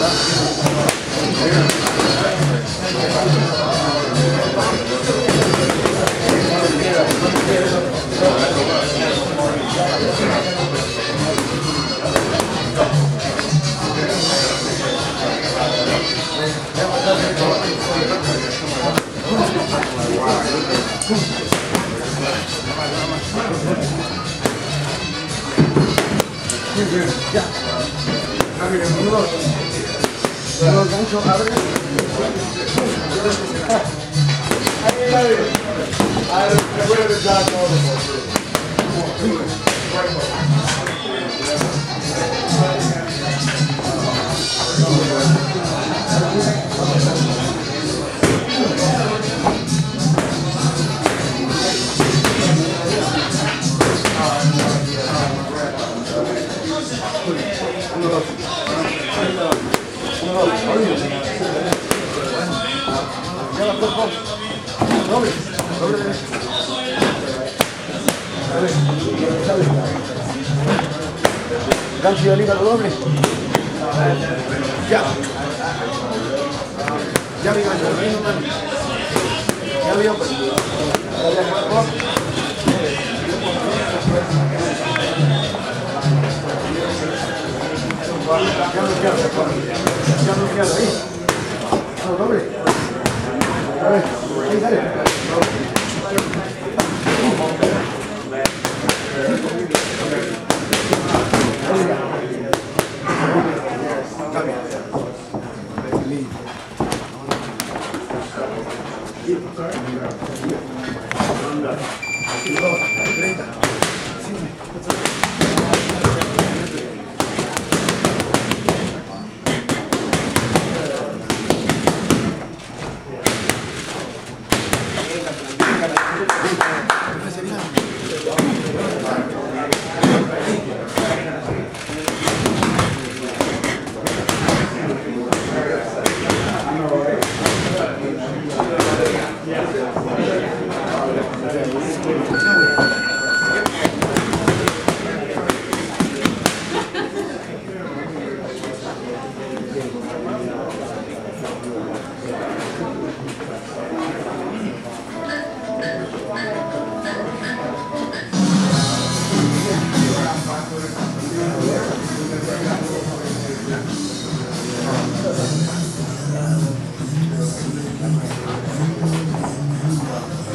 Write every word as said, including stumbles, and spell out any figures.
Ya. Abre el nudo. Los ganchos, abre. Ahí, ahí. Ahí, recuerda ya todo. Uno, dos. Uno, dos. Ya la cuerpo. Doble. Doble derecho. Sale. Sale. Gancho y oliva doble. Ya. Ya mi gancho. Ya vio. Ya la cuerpo. Ya no queda, ya no queda ahí. No, doble. A ver, ahí, dale. Cambia. treinta.